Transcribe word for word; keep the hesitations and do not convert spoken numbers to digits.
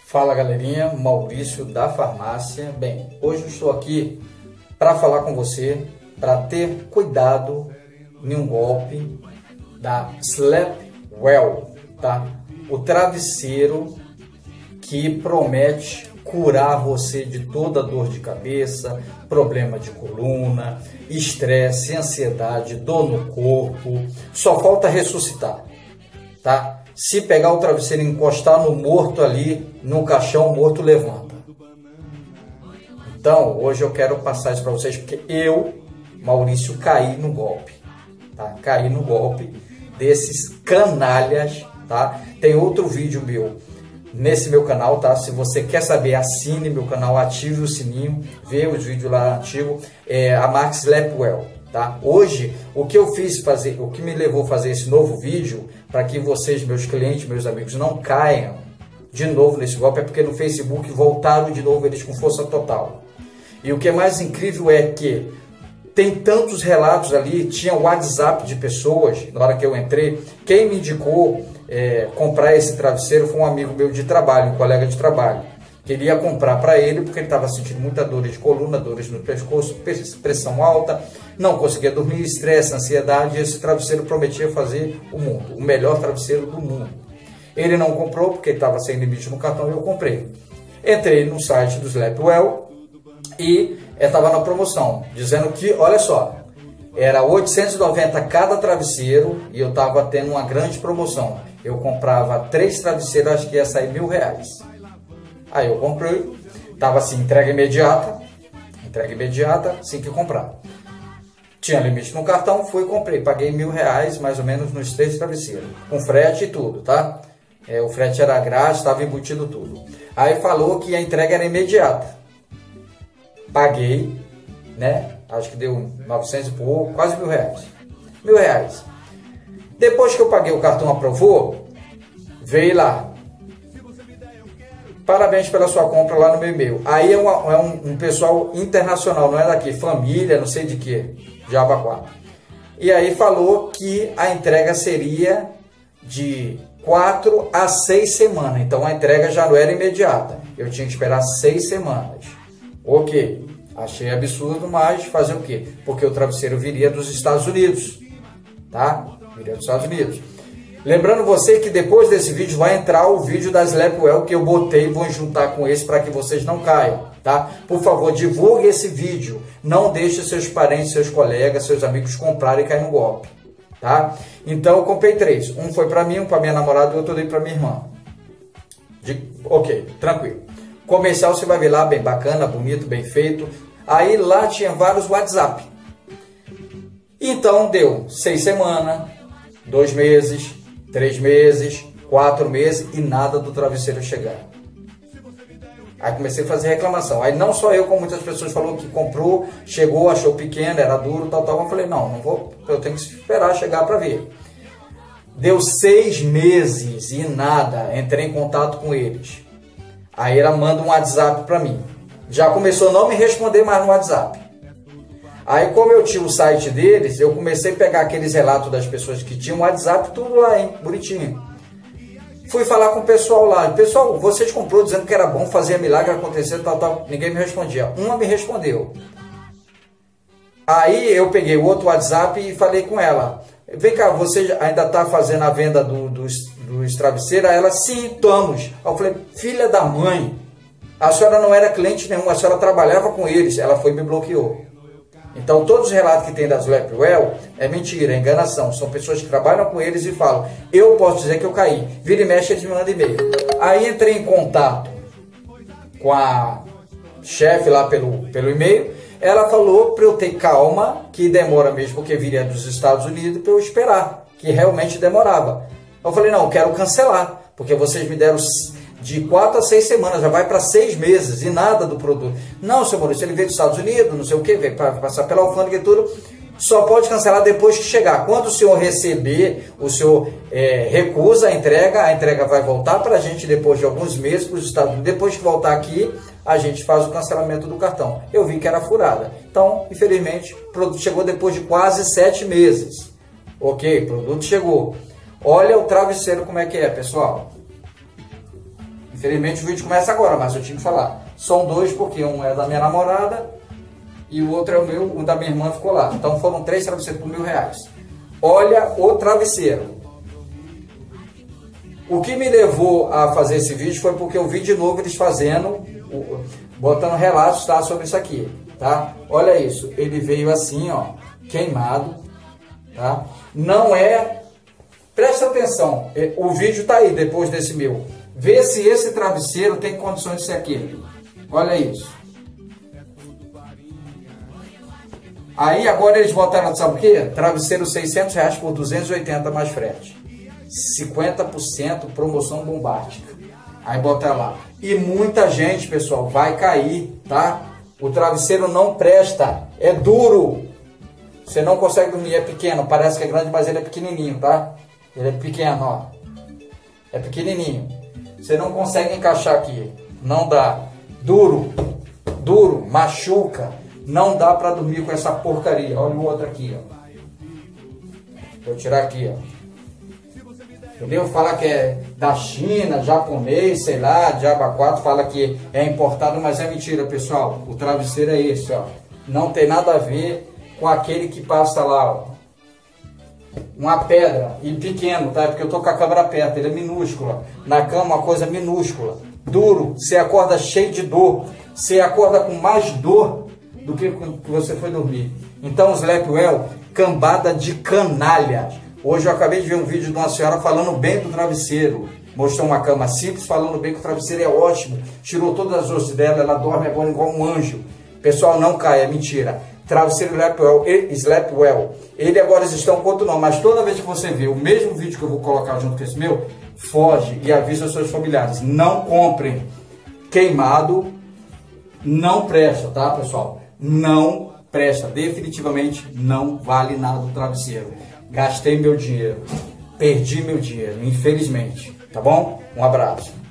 Fala galerinha, Maurício da farmácia. Bem, hoje eu estou aqui para falar com você para ter cuidado em um golpe da Sleepwell, tá? O travesseiro que promete curar você de toda dor de cabeça, problema de coluna, estresse, ansiedade, dor no corpo. Só falta ressuscitar, tá? Se pegar o travesseiro e encostar no morto ali, no caixão, o morto levanta. Então, hoje eu quero passar isso para vocês, porque eu, Maurício, caí no golpe, tá? Caí no golpe desses canalhas, tá? Tem outro vídeo meu nesse meu canal, tá? Se você quer saber, assine meu canal, ative o sininho, vê os vídeos lá antigos, é, a marca Sleepwell. Tá? Hoje, o que eu fiz fazer, o que me levou a fazer esse novo vídeo, para que vocês, meus clientes, meus amigos, não caiam de novo nesse golpe, é porque no Facebook voltaram de novo eles com força total. E o que é mais incrível é que tem tantos relatos ali, tinha WhatsApp de pessoas, na hora que eu entrei, quem me indicou é, comprar esse travesseiro foi um amigo meu de trabalho, um colega de trabalho. Queria comprar para ele porque ele estava sentindo muita dor de coluna, dores no pescoço, pressão alta, não conseguia dormir, estresse, ansiedade, e esse travesseiro prometia fazer o mundo, o melhor travesseiro do mundo. Ele não comprou porque estava sem limite no cartão e eu comprei. Entrei no site do Sleepwell e estava na promoção, dizendo que, olha só, era oitocentos e noventa cada travesseiro e eu estava tendo uma grande promoção. Eu comprava três travesseiros, acho que ia sair mil reais. Aí eu comprei, tava assim, entrega imediata, entrega imediata, assim que comprar. Tinha limite no cartão, fui e comprei, paguei mil reais mais ou menos nos três travesseiros, com frete e tudo, tá? É, o frete era grátis, estava embutido tudo. Aí falou que a entrega era imediata. Paguei, né? Acho que deu novecentos e pouco, quase mil reais. Mil reais. Depois que eu paguei, o cartão aprovou, veio lá: parabéns pela sua compra lá no meu e-mail. Aí é, uma, é um, um pessoal internacional, não é daqui, família, não sei de que, de Abaquá. E aí falou que a entrega seria de quatro a seis semanas. Então a entrega já não era imediata. Eu tinha que esperar seis semanas. Ok, achei absurdo, mas fazer o quê? Porque o travesseiro viria dos Estados Unidos, tá? Viria dos Estados Unidos. Lembrando você que depois desse vídeo vai entrar o vídeo da Sleepwell que eu botei e vou juntar com esse para que vocês não caiam, tá? Por favor, divulgue esse vídeo. Não deixe seus parentes, seus colegas, seus amigos comprarem e cair no golpe, tá? Então eu comprei três. Um foi para mim, um para minha namorada e outro eu dei para minha irmã. De... Ok, tranquilo. Comercial você vai ver lá, bem bacana, bonito, bem feito. Aí lá tinha vários WhatsApp. Então deu seis semanas, dois meses, três meses, quatro meses e nada do travesseiro chegar. Aí comecei a fazer reclamação. Aí não só eu, como muitas pessoas falaram que comprou, chegou, achou pequeno, era duro, tal, tal. Eu falei, não, não vou, eu tenho que esperar chegar para ver. Deu seis meses e nada, entrei em contato com eles. Aí ela manda um WhatsApp para mim. Já começou a não me responder mais no WhatsApp. Aí, como eu tinha o site deles, eu comecei a pegar aqueles relatos das pessoas que tinham WhatsApp, tudo lá, hein, bonitinho. Fui falar com o pessoal lá. Pessoal, vocês comprou dizendo que era bom, fazia milagre acontecer, tal, tal. Ninguém me respondia. Uma me respondeu. Aí eu peguei o outro WhatsApp e falei com ela. Vem cá, você ainda está fazendo a venda do, dos, dos travesseiros? Aí ela, sim, estamos. Aí eu falei, filha da mãe, a senhora não era cliente nenhum, a senhora trabalhava com eles. Ela foi e me bloqueou. Então, todos os relatos que tem da Sleepwell é mentira, é enganação. São pessoas que trabalham com eles e falam, eu posso dizer que eu caí. Vira e mexe, eles me mandam e-mail. Aí entrei em contato com a chefe lá pelo, pelo e-mail. Ela falou para eu ter calma, que demora mesmo, porque viria dos Estados Unidos, para eu esperar, que realmente demorava. Eu falei, não, eu quero cancelar, porque vocês me deram de quatro a seis semanas, já vai para seis meses e nada do produto. Não, seu Maurício, ele veio dos Estados Unidos, não sei o que, veio para passar pela alfândega e tudo, só pode cancelar depois que chegar. Quando o senhor receber, o senhor é, recusa a entrega, a entrega vai voltar para a gente depois de alguns meses para os Estados Unidos. Depois que voltar aqui, a gente faz o cancelamento do cartão. Eu vi que era furada. Então, infelizmente, o produto chegou depois de quase sete meses. Ok, o produto chegou. Olha o travesseiro como é que é, pessoal. Infelizmente o vídeo começa agora, mas eu tinha que falar. São dois, porque um é da minha namorada e o outro é o meu, o da minha irmã ficou lá. Então foram três travesseiros por mil reais. Olha o travesseiro. O que me levou a fazer esse vídeo foi porque eu vi de novo eles fazendo, botando relatos, tá, sobre isso aqui, tá? Olha isso, ele veio assim, ó, queimado, tá? Não é, presta atenção, o vídeo tá aí depois desse meu. Vê se esse travesseiro tem condições de ser aquele. Olha isso. Aí agora eles botaram, sabe o quê? Travesseiro seiscentos reais por duzentos e oitenta mais frete. cinquenta por cento promoção bombástica. Aí bota lá. E muita gente, pessoal, vai cair, tá? O travesseiro não presta. É duro. Você não consegue dormir. É pequeno. Parece que é grande, mas ele é pequenininho, tá? Ele é pequeno, ó. É pequenininho. Você não consegue encaixar aqui. Não dá. Duro. Duro. Machuca. Não dá pra dormir com essa porcaria. Olha o outro aqui, ó. Vou tirar aqui, ó. Entendeu? Fala que é da China, japonês, sei lá, Diaba quatro, fala que é importado, mas é mentira, pessoal. O travesseiro é esse, ó. Não tem nada a ver com aquele que passa lá, ó. Uma pedra, e pequeno, tá? Porque eu tô com a câmera perto, ele é minúscula. Na cama, uma coisa minúscula. Duro, você acorda cheio de dor. Você acorda com mais dor do que que você foi dormir. Então, Sleepwell, cambada de canalhas. Hoje eu acabei de ver um vídeo de uma senhora falando bem do travesseiro. Mostrou uma cama simples, falando bem que o travesseiro é ótimo. Tirou todas as ossos dela, ela dorme agora igual um anjo. Pessoal, não cai, é mentira. Travesseiro Sleepwell, Sleepwell. Ele agora estão com outro nome, mas toda vez que você vê o mesmo vídeo que eu vou colocar junto com esse meu, foge e avisa os seus familiares. Não comprem. Queimado não presta, tá, pessoal? Não presta. Definitivamente não vale nada o travesseiro. Gastei meu dinheiro, perdi meu dinheiro, infelizmente, tá bom? Um abraço.